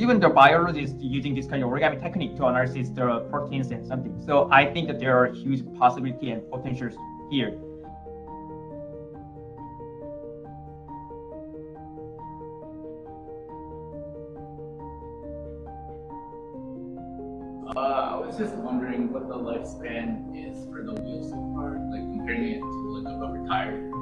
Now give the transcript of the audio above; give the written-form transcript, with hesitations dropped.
even the biologists using this kind of origami technique to analyze the proteins and something. So I think that there are huge possibility and potentials here. I was just wondering what the lifespan is for the wheel so far, like comparing it to like a rubber tire.